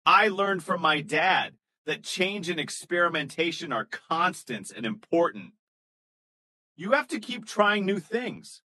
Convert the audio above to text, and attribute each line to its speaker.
Speaker 1: I learned from my dad that change and experimentation are constants and important. You have to keep trying new things.